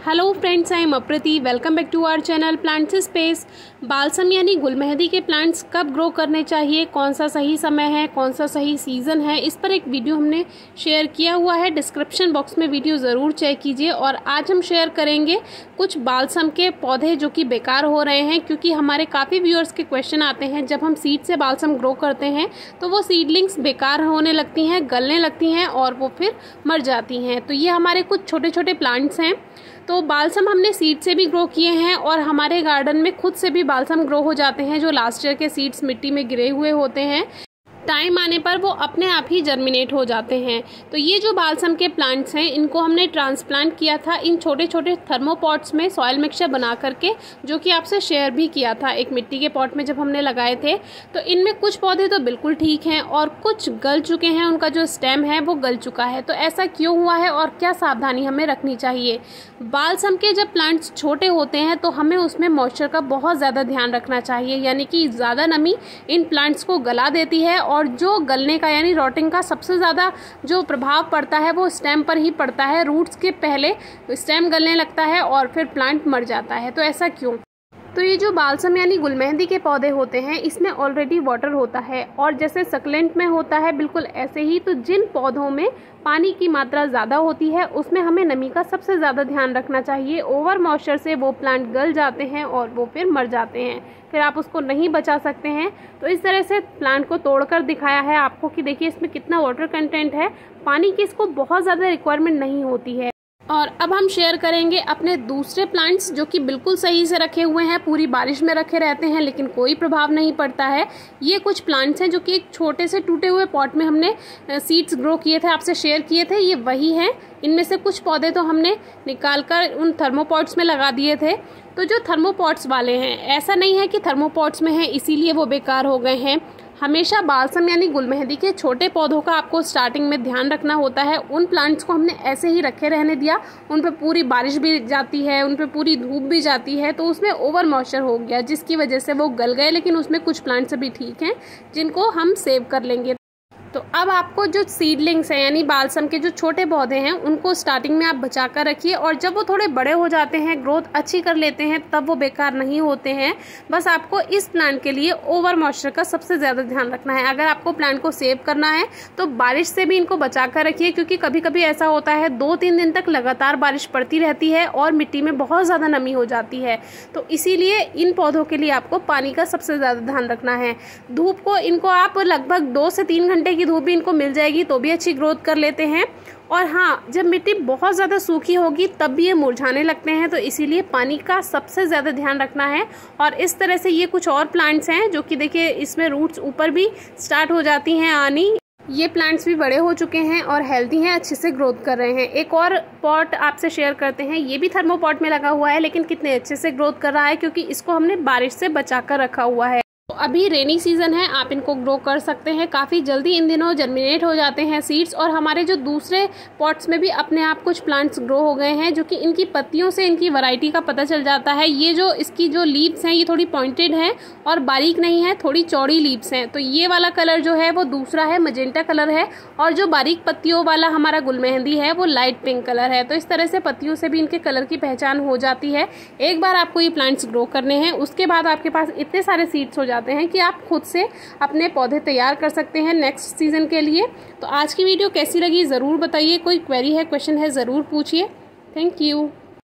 Hello friends, I am Aprati. Welcome back to our channel plants space. Balsam यानी गुलमेहंदी के plants कब grow करने चाहिए, कौन सा सही समय है, कौन सा सही सीज़न है, इस पर एक वीडियो हमने शेयर किया हुआ है। डिस्क्रिप्शन बॉक्स में वीडियो ज़रूर चेक कीजिए। और आज हम शेयर करेंगे कुछ बालसम के पौधे जो कि बेकार हो रहे हैं, क्योंकि हमारे काफ़ी व्यूअर्स के क्वेश्चन आते हैं जब हम सीड से बालसम ग्रो करते हैं तो वो सीडलिंग्स बेकार होने लगती हैं, गलने लगती हैं और वो फिर मर जाती हैं। तो ये हमारे कुछ छोटे छोटे प्लांट्स हैं। तो बालसम हमने सीड से भी ग्रो किए हैं और हमारे गार्डन में खुद से भी बालसम ग्रो हो जाते हैं जो लास्ट ईयर के सीड्स मिट्टी में गिरे हुए होते हैं। टाइम आने पर वो अपने आप ही जर्मिनेट हो जाते हैं। तो ये जो बालसम के प्लांट्स हैं इनको हमने ट्रांसप्लांट किया था इन छोटे छोटे थर्मोपॉट्स में सॉइल मिक्सचर बना करके, जो कि आपसे शेयर भी किया था एक मिट्टी के पॉट में जब हमने लगाए थे। तो इनमें कुछ पौधे तो बिल्कुल ठीक हैं और कुछ गल चुके हैं, उनका जो स्टेम है वो गल चुका है। तो ऐसा क्यों हुआ है और क्या सावधानी हमें रखनी चाहिए? बालसम के जब प्लांट्स छोटे होते हैं तो हमें उसमें मॉइस्चर का बहुत ज़्यादा ध्यान रखना चाहिए, यानी कि ज़्यादा नमी इन प्लांट्स को गला देती है और जो गलने का यानी रॉटिंग का सबसे ज़्यादा जो प्रभाव पड़ता है वो स्टेम पर ही पड़ता है। रूट्स के पहले स्टेम गलने लगता है और फिर प्लांट मर जाता है। तो ऐसा क्यों? तो ये जो बालसम यानी गुलमेहंदी के पौधे होते हैं इसमें ऑलरेडी वाटर होता है और जैसे सक्लेंट में होता है बिल्कुल ऐसे ही। तो जिन पौधों में पानी की मात्रा ज़्यादा होती है उसमें हमें नमी का सबसे ज़्यादा ध्यान रखना चाहिए। ओवर मॉइस्चर से वो प्लांट गल जाते हैं और वो फिर मर जाते हैं, फिर आप उसको नहीं बचा सकते हैं। तो इस तरह से प्लांट को तोड़कर दिखाया है आपको कि देखिए इसमें कितना वाटर कंटेंट है। पानी की इसको बहुत ज़्यादा रिक्वायरमेंट नहीं होती है। और अब हम शेयर करेंगे अपने दूसरे प्लांट्स जो कि बिल्कुल सही से रखे हुए हैं, पूरी बारिश में रखे रहते हैं लेकिन कोई प्रभाव नहीं पड़ता है। ये कुछ प्लांट्स हैं जो कि एक छोटे से टूटे हुए पॉट में हमने सीड्स ग्रो किए थे, आपसे शेयर किए थे। ये वही हैं। इनमें से कुछ पौधे तो हमने निकालकर उन थर्मोपॉट्स में लगा दिए थे। तो जो थर्मोपॉट्स वाले हैं, ऐसा नहीं है कि थर्मोपॉट्स में है इसीलिए वो बेकार हो गए हैं। हमेशा बालसम यानी गुलमेहंदी के छोटे पौधों का आपको स्टार्टिंग में ध्यान रखना होता है। उन प्लांट्स को हमने ऐसे ही रखे रहने दिया, उन पे पूरी बारिश भी जाती है, उन पे पूरी धूप भी जाती है, तो उसमें ओवर मॉइस्चर हो गया जिसकी वजह से वो गल गए। लेकिन उसमें कुछ प्लांट्स अभी ठीक हैं जिनको हम सेव कर लेंगे। तो अब आपको जो सीडलिंग्स हैं यानी बालसम के जो छोटे पौधे हैं उनको स्टार्टिंग में आप बचा कर रखिए और जब वो थोड़े बड़े हो जाते हैं, ग्रोथ अच्छी कर लेते हैं, तब वो बेकार नहीं होते हैं। बस आपको इस प्लांट के लिए ओवर मॉइस्चर का सबसे ज़्यादा ध्यान रखना है। अगर आपको प्लांट को सेव करना है तो बारिश से भी इनको बचा कर रखिए, क्योंकि कभी कभी ऐसा होता है 2-3 दिन तक लगातार बारिश पड़ती रहती है और मिट्टी में बहुत ज़्यादा नमी हो जाती है। तो इसीलिए इन पौधों के लिए आपको पानी का सबसे ज़्यादा ध्यान रखना है। धूप को इनको आप लगभग 2 से 3 घंटे की धूप भी इनको मिल जाएगी तो भी अच्छी ग्रोथ कर लेते हैं। और हाँ, जब मिट्टी बहुत ज़्यादा सूखी होगी तब भी ये मुरझाने लगते हैं, तो इसीलिए पानी का सबसे ज़्यादा ध्यान रखना है। और इस तरह से ये कुछ और प्लांट्स हैं जो कि देखिए इसमें रूट्स ऊपर भी स्टार्ट हो जाती हैं आनी। ये प्लांट्स भी बड़े हो चुके हैं और हेल्दी हैं, अच्छे से ग्रोथ कर रहे हैं। एक और पॉट आपसे शेयर करते हैं। ये भी थर्मोपॉट में लगा हुआ है लेकिन कितने अच्छे से ग्रोथ कर रहा है, क्योंकि इसको हमने बारिश से बचा कर रखा हुआ है। तो अभी रेनी सीजन है, आप इनको ग्रो कर सकते हैं। काफ़ी जल्दी इन दिनों जर्मिनेट हो जाते हैं सीड्स। और हमारे जो दूसरे पॉट्स में भी अपने आप कुछ प्लांट्स ग्रो हो गए हैं, जो कि इनकी पत्तियों से इनकी वैरायटी का पता चल जाता है। ये जो इसकी जो लीव्स हैं ये थोड़ी पॉइंटेड हैं और बारीक नहीं है, थोड़ी चौड़ी लीव्स हैं। तो ये वाला कलर जो है वो दूसरा है, मजेंटा कलर है। और जो बारीक पत्तियों वाला हमारा गुलमेहंदी है वो लाइट पिंक कलर है। तो इस तरह से पत्तियों से भी इनके कलर की पहचान हो जाती है। एक बार आपको ये प्लांट्स ग्रो करने हैं, उसके बाद आपके पास इतने सारे सीड्स हो जाते हैं कि आप खुद से अपने पौधे तैयार कर सकते हैं नेक्स्ट सीजन के लिए। तो आज की वीडियो कैसी लगी ज़रूर बताइए। कोई क्वेरी है, क्वेश्चन है, ज़रूर पूछिए। Thank you.